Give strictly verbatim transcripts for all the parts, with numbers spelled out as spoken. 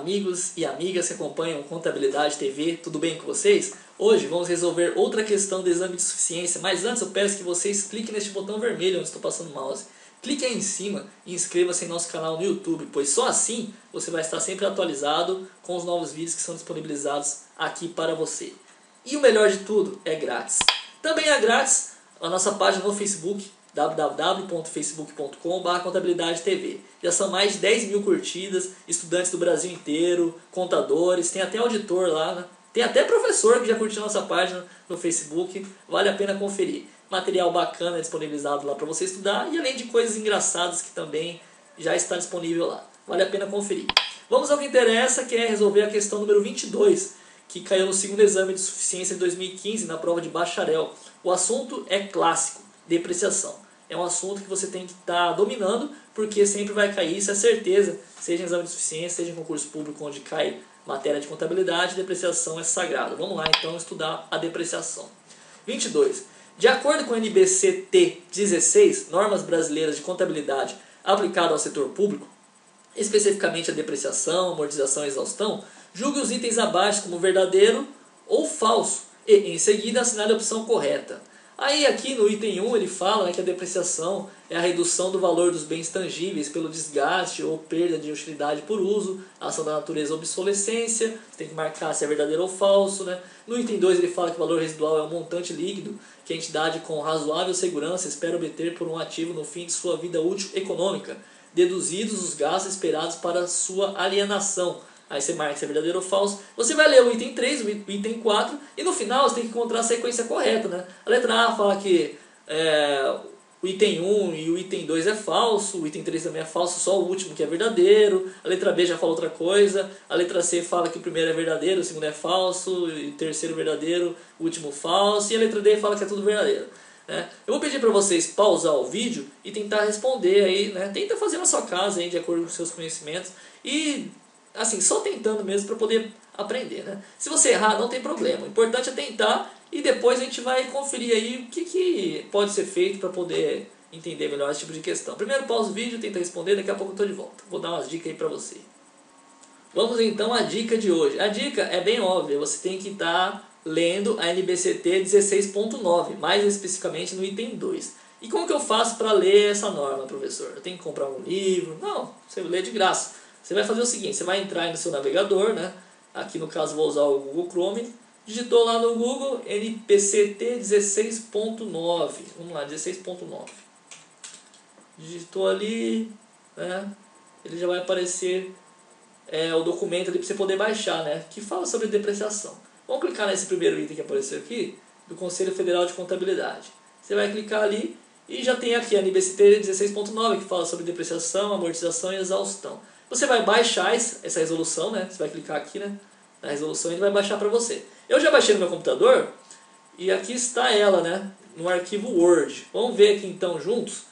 amigos e amigas que acompanham Contabilidade T V, tudo bem com vocês? Hoje vamos resolver outra questão do exame de suficiência, mas antes eu peço que vocês cliquem neste botão vermelho onde estou passando o mouse. Clique aí em cima e inscreva-se em nosso canal no YouTube, pois só assim você vai estar sempre atualizado com os novos vídeos que são disponibilizados aqui para você. E o melhor de tudo, é grátis. Também é grátis a nossa página no Facebook, w w w ponto facebook ponto com barra contabilidade T V. Já são mais de dez mil curtidas, estudantes do Brasil inteiro, contadores, tem até auditor lá, né? Tem até professor que já curtiu nossa página no Facebook, vale a pena conferir. Material bacana disponibilizado lá para você estudar e além de coisas engraçadas que também já está disponível lá. Vale a pena conferir. Vamos ao que interessa, que é resolver a questão número vinte e dois, que caiu no segundo exame de suficiência de dois mil e quinze na prova de bacharel. O assunto é clássico, depreciação. É um assunto que você tem que estar tá dominando, porque sempre vai cair, isso é certeza, seja em exame de suficiência, seja em concurso público onde cai matéria de contabilidade, depreciação é sagrado. Vamos lá então estudar a depreciação. vinte e dois. De acordo com a N B C T dezesseis, Normas Brasileiras de Contabilidade aplicada ao setor público, especificamente a depreciação, amortização e exaustão, julgue os itens abaixo como verdadeiro ou falso e, em seguida, assinale a opção correta. Aí aqui no item um ele fala, né, que a depreciação é a redução do valor dos bens tangíveis pelo desgaste ou perda de utilidade por uso, ação da natureza ou obsolescência, você tem que marcar se é verdadeiro ou falso. Né? No item dois ele fala que o valor residual é um montante líquido que a entidade com razoável segurança espera obter por um ativo no fim de sua vida útil econômica, deduzidos os gastos esperados para sua alienação. Aí você marca se é verdadeiro ou falso. Você vai ler o item três, o item quatro, e no final você tem que encontrar a sequência correta. Né? A letra A fala que é, o item um e o item dois é falso, o item três também é falso, só o último que é verdadeiro. A letra B já fala outra coisa. A letra C fala que o primeiro é verdadeiro, o segundo é falso, e o terceiro verdadeiro, o último falso. E a letra D fala que é tudo verdadeiro. Né? Eu vou pedir para vocês pausar o vídeo e tentar responder aí, né? Tenta fazer na sua casa aí, de acordo com os seus conhecimentos. E assim, só tentando mesmo para poder aprender, né? Se você errar, não tem problema. O importante é tentar e depois a gente vai conferir aí o que, que pode ser feito para poder entender melhor esse tipo de questão. Primeiro pausa o vídeo, tenta responder, daqui a pouco eu estou de volta. Vou dar umas dicas aí para você. Vamos então à dica de hoje. A dica é bem óbvia, você tem que estar lendo a N B C T dezesseis ponto nove, mais especificamente no item dois. E como que eu faço para ler essa norma, professor? Eu tenho que comprar um livro? Não, você lê de graça. Você vai fazer o seguinte, você vai entrar aí no seu navegador, né? Aqui no caso vou usar o Google Chrome. Digitou lá no Google N B C T dezesseis ponto nove. Vamos lá, dezesseis ponto nove. Digitou ali, né? Ele já vai aparecer é, o documento ali para você poder baixar, né? Que fala sobre depreciação. Vamos clicar nesse primeiro item que apareceu aqui, do Conselho Federal de Contabilidade. Você vai clicar ali e já tem aqui a N B C T dezesseis ponto nove que fala sobre depreciação, amortização e exaustão. Você vai baixar essa resolução, né? Você vai clicar aqui, né, na resolução e ele vai baixar para você. Eu já baixei no meu computador e aqui está ela, né, no arquivo Word. Vamos ver aqui então juntos.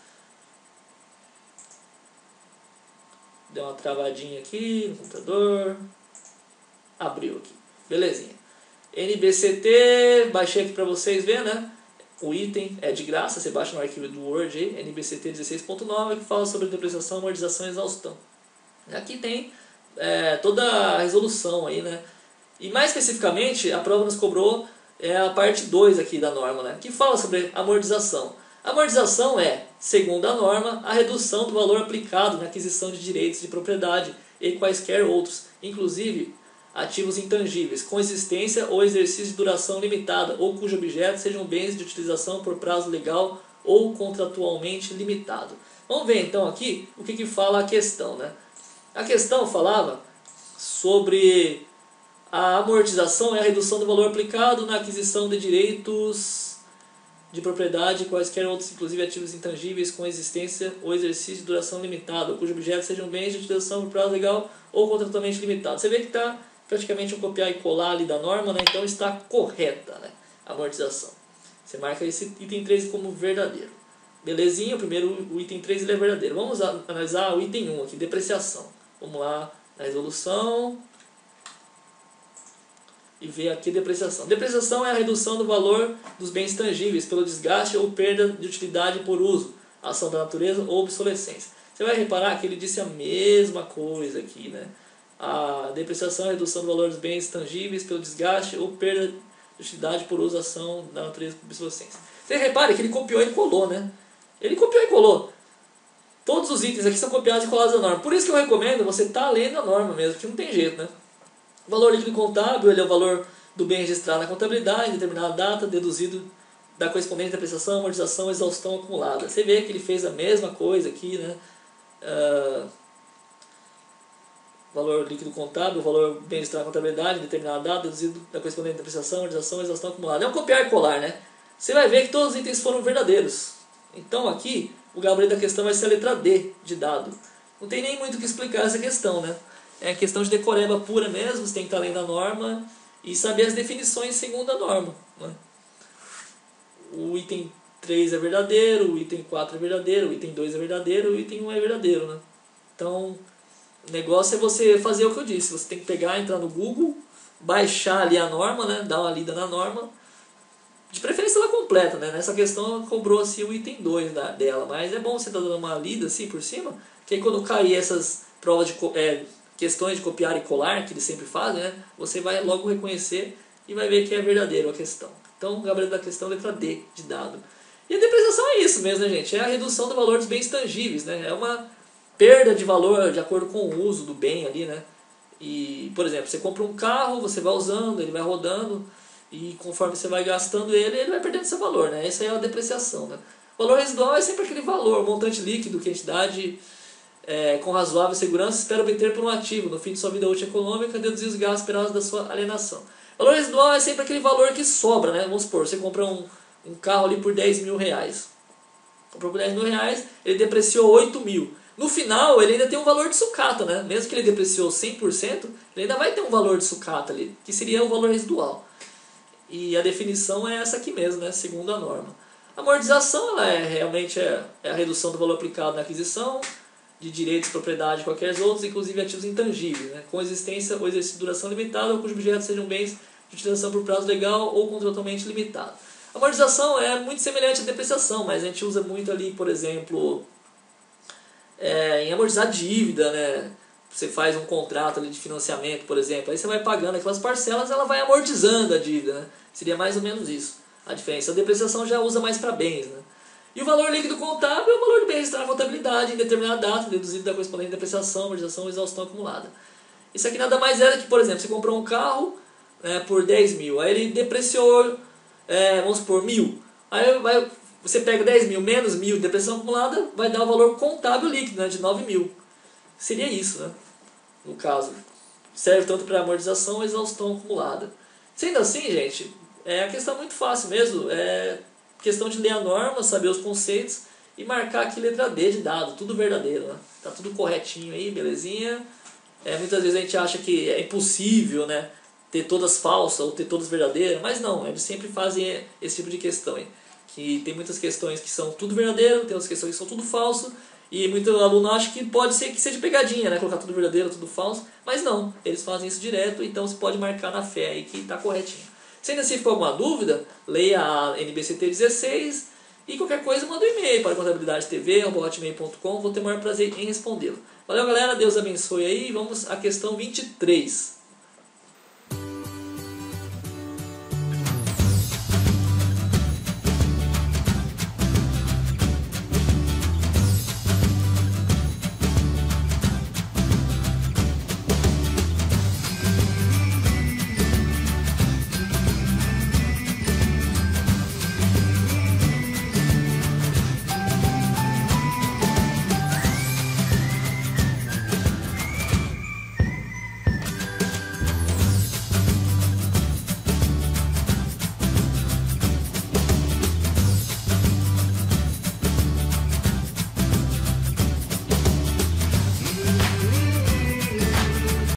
Deu uma travadinha aqui no computador. Abriu aqui. Belezinha. N B C T, baixei aqui para vocês verem, né? O item é de graça, você baixa no arquivo do Word aí, N B C T dezesseis ponto nove, que fala sobre depreciação, amortização e exaustão. Aqui tem é, toda a resolução aí, né? E mais especificamente, a prova nos cobrou é, a parte dois aqui da norma, né? Que fala sobre amortização. A amortização é, segundo a norma, a redução do valor aplicado na aquisição de direitos de propriedade e quaisquer outros, inclusive ativos intangíveis, com existência ou exercício de duração limitada, ou cujo objeto sejam bens de utilização por prazo legal ou contratualmente limitado. Vamos ver então aqui o que, que fala a questão, né? A questão falava sobre a amortização é a redução do valor aplicado na aquisição de direitos de propriedade e quaisquer outros, inclusive ativos intangíveis com existência ou exercício de duração limitada, cujo objeto sejam bens de utilização por prazo legal ou contratualmente limitado. Você vê que está praticamente um copiar e colar ali da norma, né? Então está correta, né, a amortização. Você marca esse item três como verdadeiro. Belezinha, o primeiro o item três ele é verdadeiro. Vamos analisar o item um aqui, depreciação. Vamos lá na resolução e ver aqui depreciação. Depreciação é a redução do valor dos bens tangíveis pelo desgaste ou perda de utilidade por uso, ação da natureza ou obsolescência. Você vai reparar que ele disse a mesma coisa aqui, né? a depreciação é a redução do valor dos bens tangíveis pelo desgaste ou perda de utilidade por usação da natureza por obsolescência. Você repare que ele copiou e colou, né? Ele copiou e colou. Todos os itens aqui são copiados e colados da norma. Por isso que eu recomendo você estar tá lendo a norma mesmo, que não tem jeito, né? O valor líquido contábil ele é o valor do bem registrado na contabilidade em determinada data, deduzido da correspondente depreciação, amortização, exaustão acumulada. Você vê que ele fez a mesma coisa aqui, né? Uh, valor líquido contábil, o valor bem registrado na contabilidade em determinada data, deduzido da correspondente depreciação, amortização, exaustão acumulada. É um copiar e colar, né? Você vai ver que todos os itens foram verdadeiros. Então aqui, o gabarito da questão vai ser a letra D de dado. Não tem nem muito o que explicar essa questão, né? É questão de decoreba pura mesmo, você tem que estar lendo a norma e saber as definições segundo a norma, né? O item três é verdadeiro, o item quatro é verdadeiro, o item dois é verdadeiro, o item um é verdadeiro, né? Então, o negócio é você fazer o que eu disse. Você tem que pegar, entrar no Google, baixar ali a norma, né? Dar uma lida na norma. De preferência ela completa, né? Nessa questão ela cobrou assim, o item dois da, dela. Mas é bom você estar dando uma lida assim por cima, que aí quando cair essas provas de é, questões de copiar e colar, que eles sempre fazem, né? Você vai logo reconhecer e vai ver que é verdadeiro a questão. Então, o gabarito da questão, letra D de dado. E a depreciação é isso mesmo, né, gente? É a redução do valor dos bens tangíveis, né? É uma perda de valor de acordo com o uso do bem ali, né? E, por exemplo, você compra um carro, você vai usando, ele vai rodando, e conforme você vai gastando ele, ele vai perdendo seu valor, né? Essa é a depreciação, né? O valor residual é sempre aquele valor, o montante líquido que a entidade, é, com razoável segurança, espera obter por um ativo, no fim de sua vida útil econômica, deduzir os gastos esperados da sua alienação. O valor residual é sempre aquele valor que sobra, né? Vamos supor, você compra um, um carro ali por dez mil reais. Comprou por dez mil reais, ele depreciou oito mil. No final, ele ainda tem um valor de sucata, né? Mesmo que ele depreciou cem por cento, ele ainda vai ter um valor de sucata ali, que seria o valor residual. E a definição é essa aqui mesmo, né? Segundo a norma. A amortização ela é realmente é, é a redução do valor aplicado na aquisição de direitos, propriedade e qualquer outros, inclusive ativos intangíveis, né? Com existência ou exercício de duração limitada, ou cujos objetos sejam bens de utilização por prazo legal ou contratualmente limitado. A amortização é muito semelhante à depreciação, mas a gente usa muito ali, por exemplo, é, em amortizar dívida, né? Você faz um contrato ali de financiamento, por exemplo, aí você vai pagando aquelas parcelas, ela vai amortizando a dívida, né? Seria mais ou menos isso a diferença. A depreciação já usa mais para bens, né? E o valor líquido contábil é o valor de bem registrado na contabilidade em determinada data, deduzido da correspondente depreciação, amortização ou exaustão acumulada. Isso aqui nada mais é que, por exemplo, você comprou um carro, né, por dez mil, aí ele depreciou, é, vamos supor, mil. Aí vai, você pega dez mil menos mil de depreciação acumulada, vai dar o valor contábil líquido, né, de nove mil. Seria isso, né? No caso. Serve tanto para amortização ou exaustão acumulada. Sendo assim, gente, é a questão muito fácil mesmo. É questão de ler a norma, saber os conceitos e marcar aqui letra D de dado. Tudo verdadeiro, né? Tá tudo corretinho aí, belezinha. É, muitas vezes a gente acha que é impossível, né, ter todas falsas ou ter todas verdadeiras, mas não, eles sempre fazem esse tipo de questão aí. Que tem muitas questões que são tudo verdadeiro, tem outras questões que são tudo falso. E muito aluno acha que pode ser que seja pegadinha, né? Colocar tudo verdadeiro, tudo falso. Mas não, eles fazem isso direto, então você pode marcar na fé aí que está corretinho. Se ainda assim ficou alguma dúvida, leia a N B C T dezesseis e qualquer coisa manda um e-mail para contabilidade t v arroba hotmail ponto com, vou ter o maior prazer em respondê-lo. Valeu galera, Deus abençoe aí, vamos à questão vinte e três.